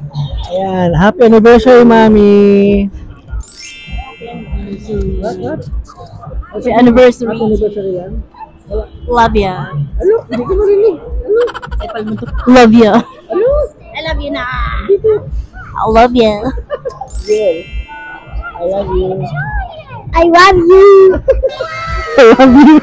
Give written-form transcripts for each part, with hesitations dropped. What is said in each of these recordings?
Ayan, happy anniversary, Mami. What? Happy anniversary. Happy anniversary yan? Love ya. Ano? Hindi ko marinig. Ano? Love ya. Ano? I love you na. Dito. I love ya. Yeah. I love you. I love you. I love you.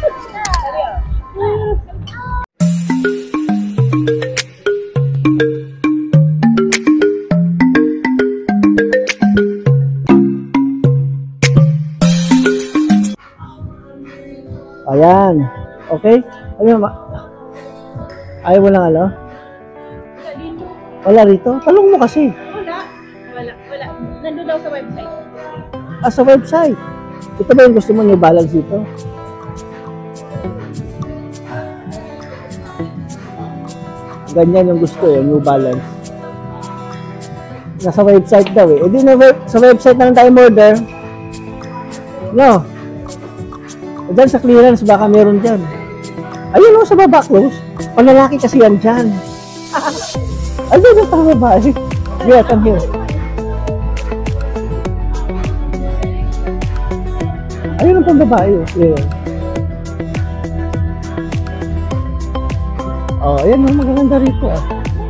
Ayan. Okay? Ano ma? Ayaw mo lang ano? Wala rito? Talong mo kasi. Wala. Nandun daw sa website. Ah, sa website. Ito ba yung gusto mo New Balance dito? Ganyan yung gusto eh, New Balance. Nasa website daw eh. E di na sa website na lang tayo order. No. E dyan sa clearance, baka meron dyan. Ayun o, sa baba, close. Panlalaki kasi yan dyan. Ayun ang tama ba eh. Yeah, come here. Ayun ang pambabae. Yeah. Oh, ayan ang magaganda rito ah.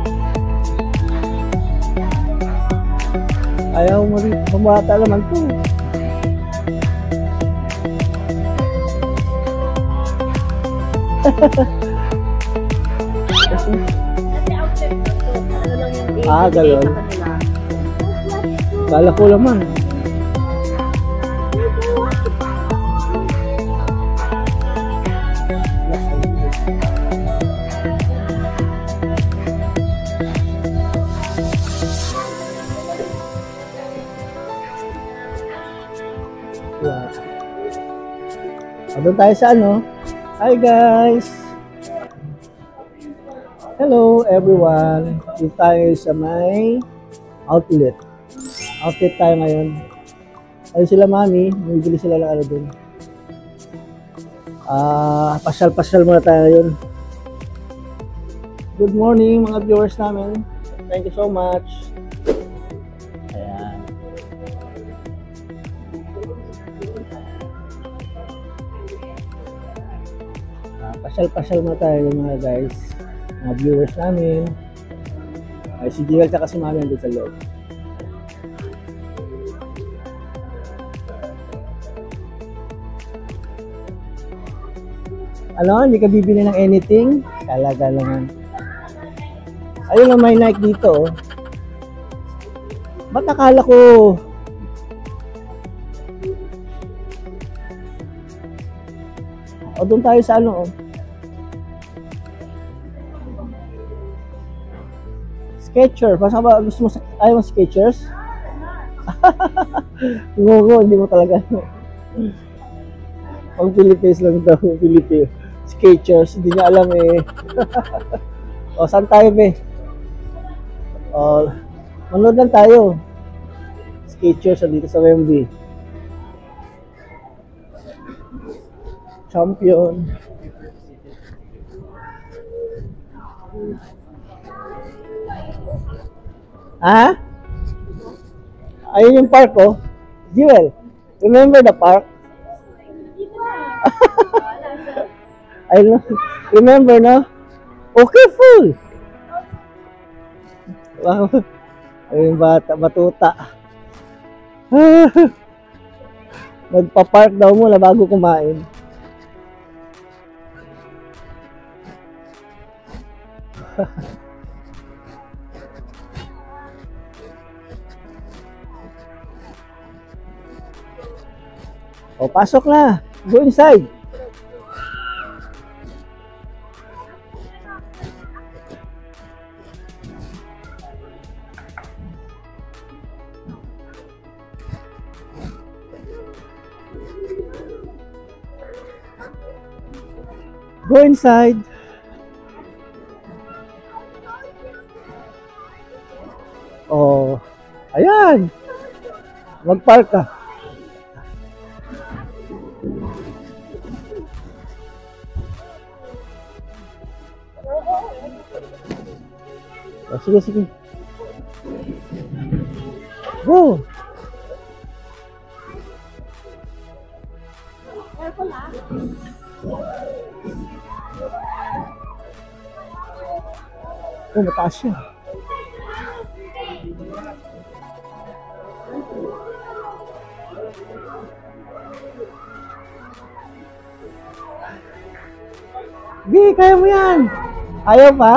Ayaw mo rito. Pambata naman to. Ah, galon. Kala ko naman. Doon tayo sa ano. Hi guys! Hello everyone! Dito tayo sa may outlet. Outlet tayo ngayon. Ayun sila Mami. Bumibili sila ng ano doon. Pasyal-pasyal muna tayo ngayon. Good morning mga viewers namin. Thank you so much. Ayan. Pasyal-pasyal muna tayo mga guys. Mga viewers namin. Ay, si Jigal tsaka si Mami andun sa loob. Ano? Hindi ka bibili ng anything? Talaga naman. Ayun ang may Nike dito. Ba't akala ko o doon tayo sa ano Skechers. Basta ba gusto mo ayaw mo Skechers? Ngugo, hindi mo talaga. Pang Philippines lang daw, Philippines. Skechers, hindi niya alam eh. O, saan tayo be? O, manood lang tayo. Skechers dito sa Wembley. Champion. Ha? Ayun yung park oh. Jewel, remember the park? Ayun, remember no? Okay, full. Wow. Ayun bata, batuta. Magpa-park daw muna bago kumain. O, pasok na. Go inside. Go inside. Oh, ayan. Mag-park ka. Oh, sige, sige. Go! Careful ah. Oh, mataas siya. Di, kaya mo yan. Ayaw pa?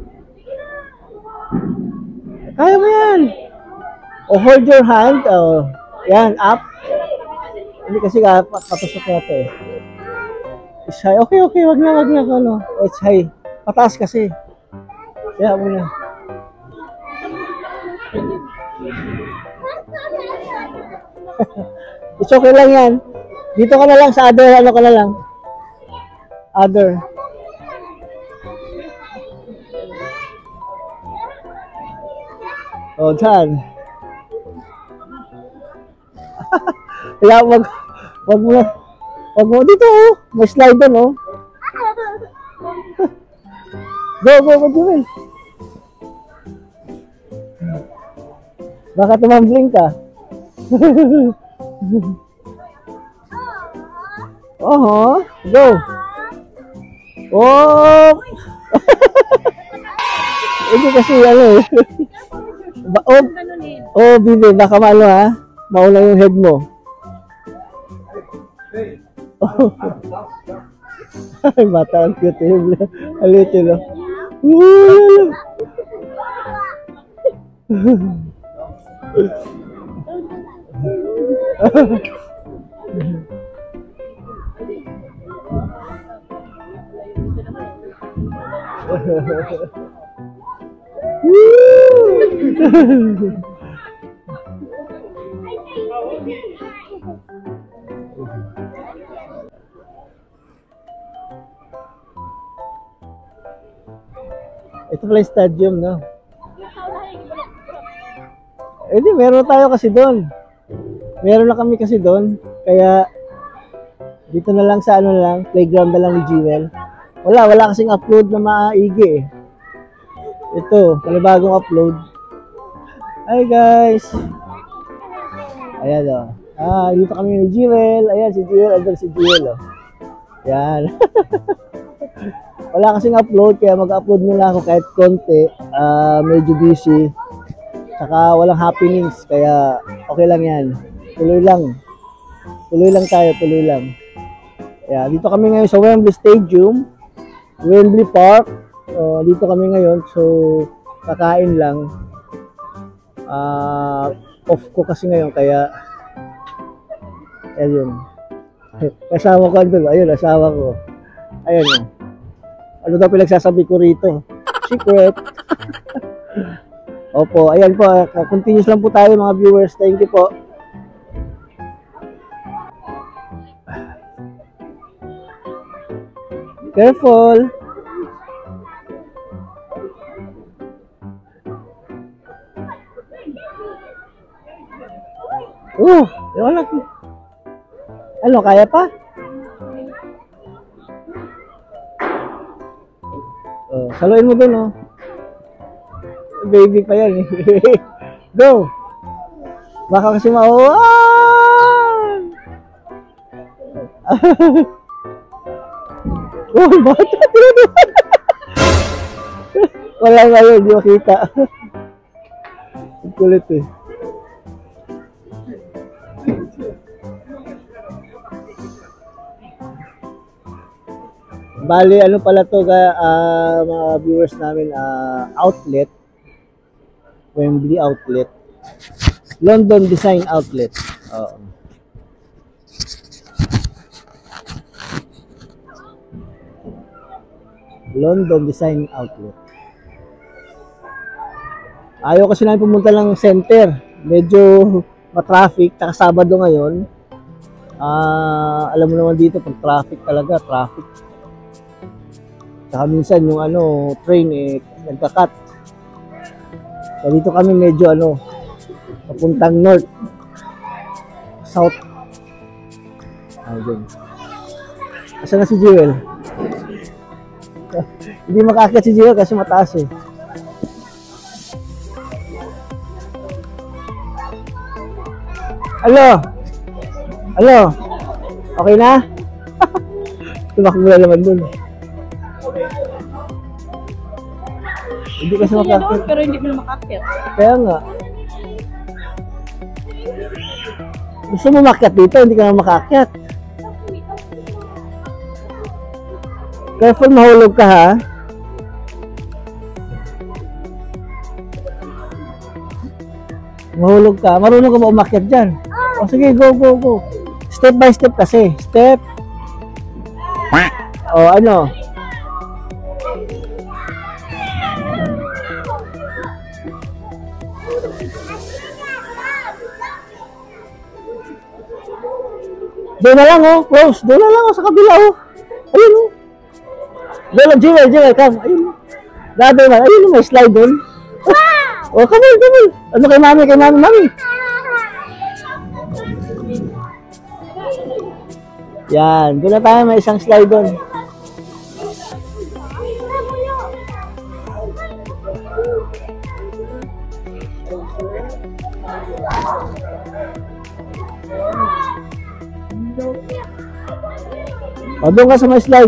Kaya mo yan. O, hold your hand. O, yan, up. Hindi kasi katusok na ito eh. It's high. Okay, okay. Wag na. Ano. It's high. Pataas kasi. Kaya mo na. It's okay lang yan. Dito ka na lang sa other. Ano ka na lang. Other. O, dyan. Kaya wag mo dito oh. May slide doon oh. Go, Jewel. Baka tumambling ka. Go. Oh. Hindi kasi ano eh. Bili, baka maano ha. Mauna yung head mo. Ay, bata, ang cute eh. A little, Ito pala yung stadium, no? Eh di, meron tayo kasi doon. Meron na kami kasi doon. Kaya, dito na lang sa ano lang, playground na lang ni Jewel. Wala kasing upload na maigi eh. Ito, panibagong upload. Hi guys! Ayan o. Dito kami ni Jewel. Ayan si Jewel, andun si Jewel o. Ayan. Wala kasing upload, kaya mag-upload muna ako kahit konti. Medyo busy. Saka walang happenings, kaya okay lang yan. Tuloy lang. Tuloy lang tayo, tuloy lang. Kaya dito kami ngayon sa Wembley Stadium. Wembley Park. Dito kami ngayon, so kakain lang. Off ko kasi ngayon, kaya ayun. Kasama ko andun. Ayun, asawa ko. Ayun. Ano daw pinagsasabi ko rito? Secret. Opo, ayan po. Continuous lang po tayo mga viewers. Thank you po. Careful. Wala. Ano, kaya pa? Saluin mo dun, oh. Baby pa yan, eh. Go! Baka kasi bata! Wala nga yun, di makita. Kulit, eh. Bali, ano pala to mga viewers namin, outlet. Wembley outlet. London Design Outlet. London Design Outlet. Ayaw kasi namin pumunta ng center. Medyo ma-traffic. Tsaka Sabado ngayon. Alam mo naman dito, pag traffic talaga, traffic. Saka minsan yung train nagka-cut. So dito kami medyo papuntang north, south. Ayun. Asa na si Jewel? Hindi makaakyat si Jewel kasi mataas eh. Alo? Alo? Okay na? Tumakbo na naman dun. Hindi kasi Gusto niya doon, makakit. pero hindi mo na makakit. Kaya nga. Gusto mo makyat dito, hindi ka na makakyat. Careful, mahulog ka ha. Mahulog ka. Marunong ka ba umakyat dyan? O sige, go, go, go. Step by step kasi. Step. O ano? Doon na lang oh, close. Doon na lang oh, sa kabila oh. Ayun oh. Doon lang, Jewel, come. Ayun oh. Dado na, ayun oh, may slide doon. Oh, come on, come on. Ano kay mami, mami. Yan, doon na tayo, may isang slide doon. O, doon ka sa may slide.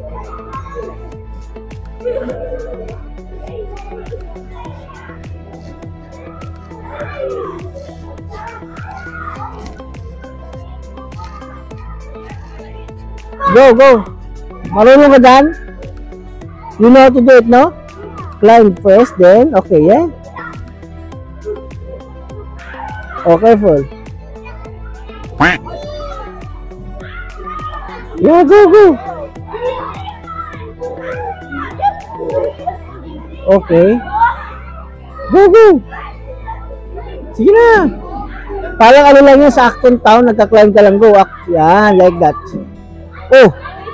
Go, go. Marunong ka dyan? You know how to do it, no? Climb first, then, okay, yeah? Oh, careful. Yeah, go, go. Okay. Go, go. Sige na. Parang ano lang yun sa Acton Town, nagka-climb ka lang, go. Yan, like that. Oh.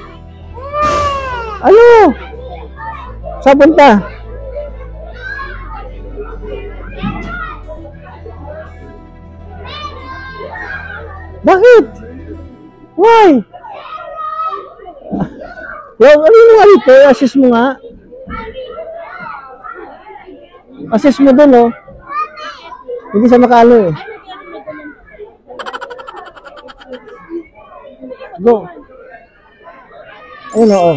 Ano? Saan punta? Bakit? Why? Yo, ano yung nga dito? Assist mo nga. Assist mo dun, oh. Hindi sa makalo, eh. Go. Ayun, oo.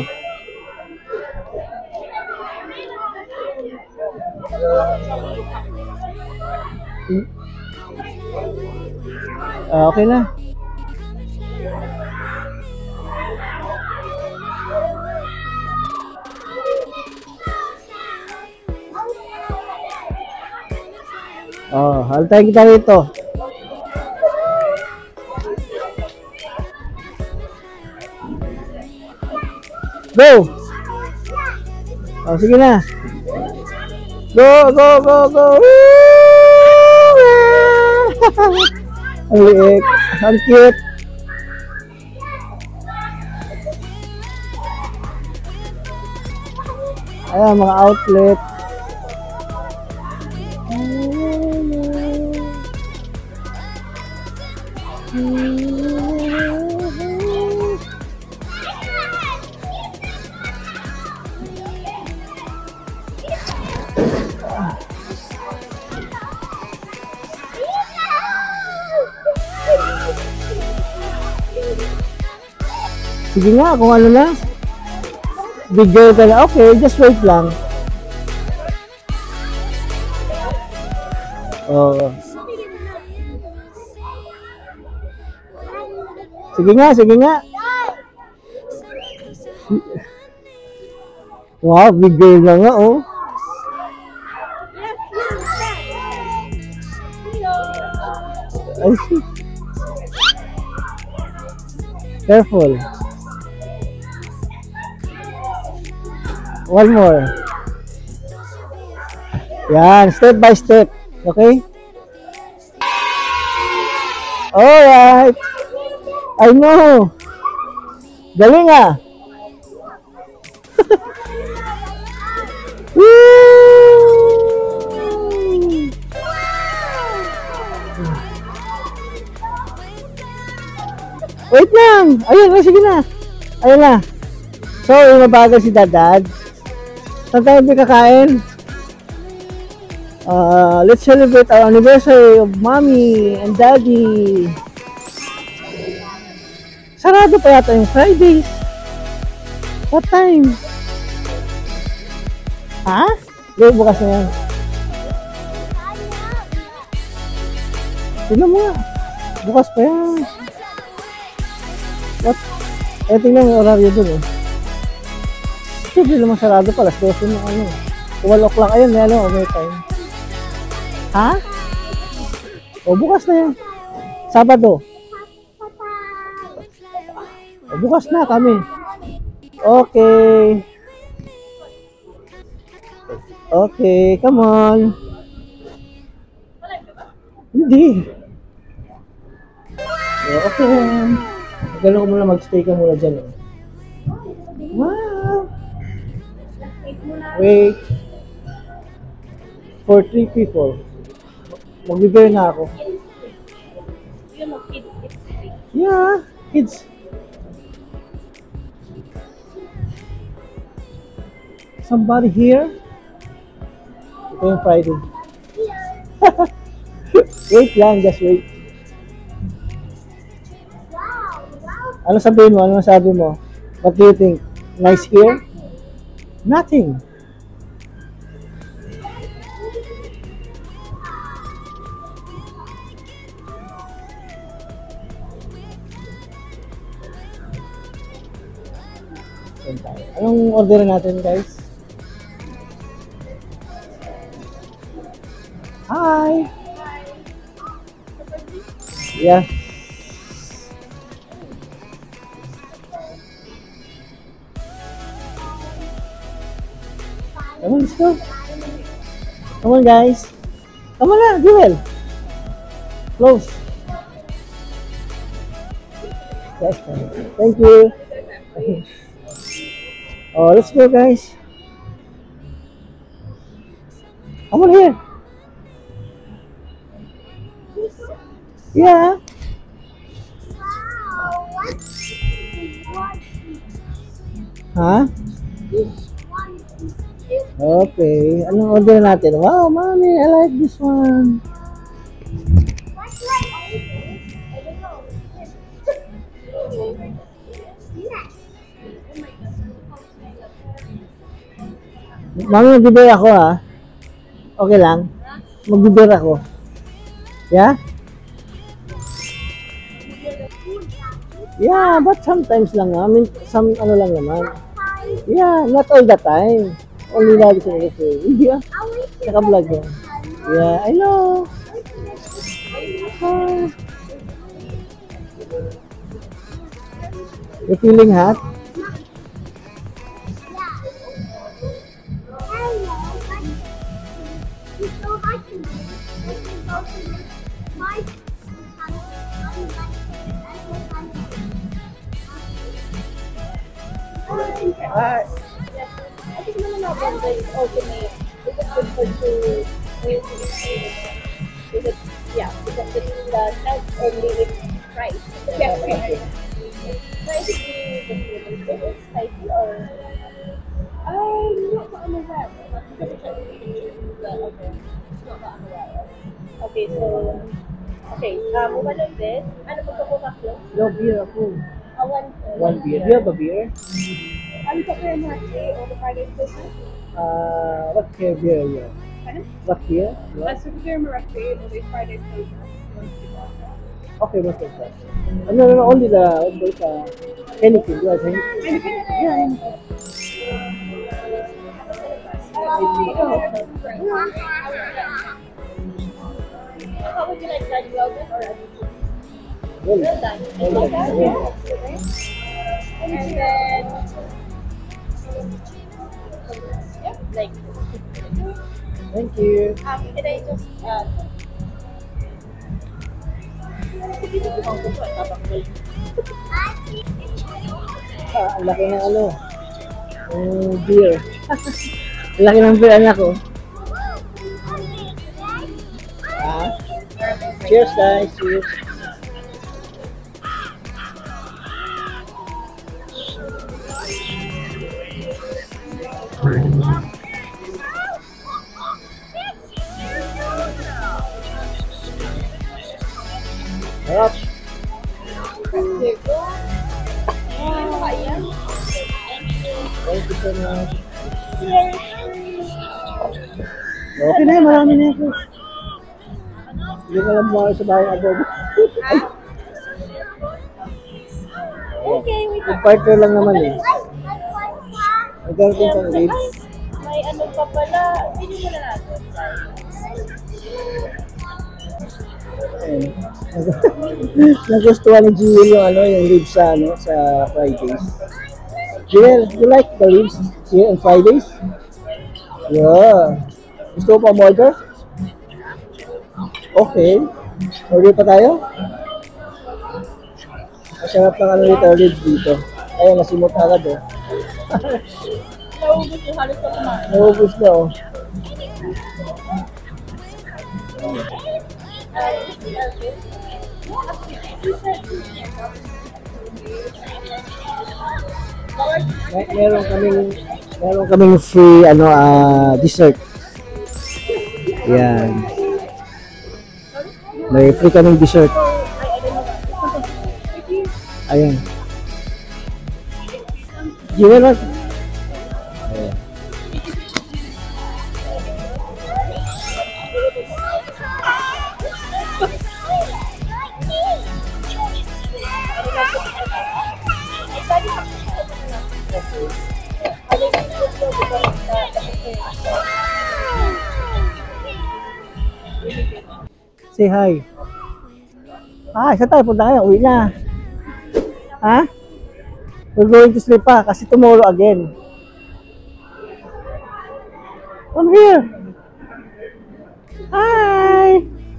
Okay na. Oh, haltayin kita rito. Go! Oh, sige na. Go, go, go, go! Ang liit. Ang cute. Ayan, mga outlet. Sige nga, kung ano na. Bigay ka na. Okay, just wait lang. Oh. Sige nga, sige nga. Wow, bigay na nga, oh. I see. Careful. One more. Yan, step by step. Okay? Alright. I know. Galing ah. Woo! Wait lang. Ayun, oh, sige na. Ayun na. So, mabagal si Dadad. Saan tayo hindi kakain? Let's celebrate our anniversary of mommy and daddy. Sarado pa yata yung Fridays. What time? Ha? Hindi, bukas na yan. Tignan mo nga. Bukas pa yan. What? Eh, tingnan yung oraryo dun eh. Hindi naman sarado pa. Alas 12 na ano. 12 o'clock ayun. May ano, may time. Ha? O, bukas na yan. Sabado. O, bukas na kami. Okay. Okay, come on. Hindi. Okay. Gano'n ko muna, mag-stay ka muna dyan. Wow. Wait. For 3 people. Mag-bear na ako. Yeah, kids. Somebody here? Ito yung Friday. Wait lang, just wait. Ano sabihin mo? Ano sabi mo? What do you think? Nice here? Nothing. Anong order natin, guys? Hi! Yeah. Come on, let's go. Come on, guys. Come on na, Joel. Close. Yes, thank you. Oh, let's go, guys. Come on here. Yeah. Huh? Okay. Anong order natin? Wow, mommy, I like this one. Mami, mag-bear ako ha. Okay lang? Mag-bear ako. Yeah? Yeah, but sometimes lang ha. I mean, some ano lang naman. Yeah, not all the time. Only lagi sa mga say. Hindi ah. Naka-vlog yan. Yeah, I know. Hi. You feeling hot? I think November is ultimate. Is it good for is it, yeah, because the test only is price. Yeah, right. So is it spicy or? Not on the web. Okay, so, one of this. Ano po po kaklo? No beer ako. One beer. Do you have a beer? Ano pa kayo natin o the Friday special? What beer are you? Ano? What beer? Super beer Marathi o the Friday special. Okay, what's that? No, only the Heineken. You have Heineken? Yeah. How would you like that? Yogurt or Well done? And then, yeah, like. thank you. Can I just Ang laki ng ano. Beer. Ang laki ng beer, anak ko. Cheers, guys. Cheers. Sarap. Diego. Kaya. Thank you so much. Okay na, marami na ito. Hindi ko alam mo sa bahay adobo. Okay, wait. Yung partner lang naman eh. Magkakaroon din pang ribs. May ano pa pala. Hindi mo na natin. Ayun. Nagustuhan ni Jill yung ano, yung ribs sa ano, sa Fridays. Jill, you like the ribs here on Fridays? Yeah. Gusto mo pa order? Okay. Order pa tayo? Masarap lang ano nito ribs dito. Ayun, nasimot agad eh. Naubos yung halos na kumain. Naubos na oh. Meron kaming free ano dessert. Yan. May free kaming dessert. Ayan. Gila na. Ayan. Say hi. Saan tayo? Punta kayo. Uwi na. Ha? We're going to sleep pa kasi tomorrow again. Come here. Hi.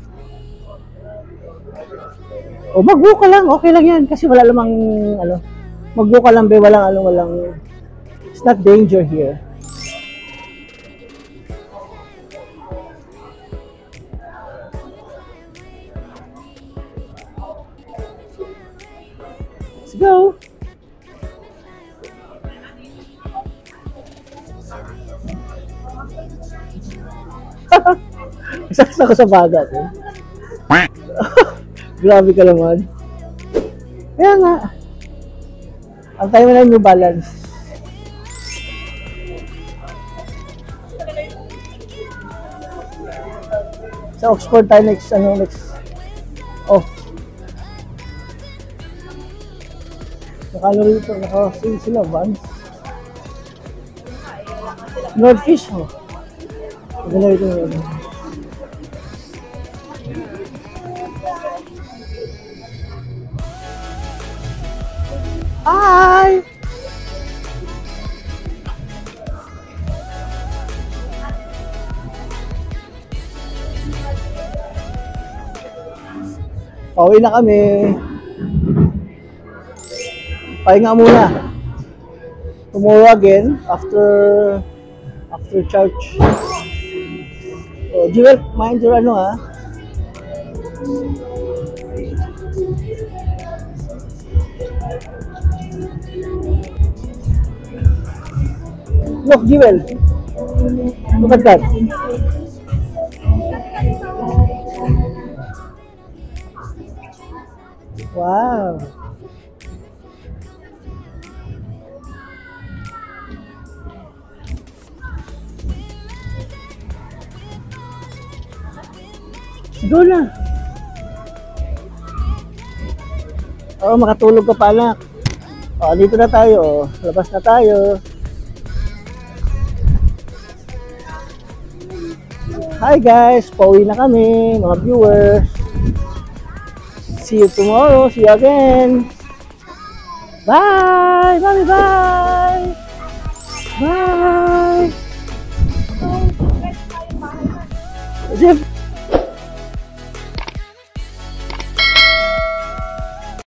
O mag-book ka lang. Okay lang yan kasi wala lamang ano. Mag-book ka lang be. Walang. It's not danger here. Let's go. Saksa ko sa bagat eh. Grabe ka naman. Kaya nga. Ang tayo mo na New Balance. Sa Oxford tayo next. Oh. Nakalo rito. Naka-sale sila. Vans. Nordfish. Oh. Maganda rito. Hi! Pauwi na kami. Pahinga muna. Tomorrow again after church. So, Jewel, mind your ano ha. Look, Jewel. Look at that. Wow. Siguro na. Makatulog ka pa anak. Dito na tayo. Labas na tayo. Hi guys, pauwi na kami, mga viewers. See you tomorrow. See you again. Bye. Bye. Bye. Bye. Jeff.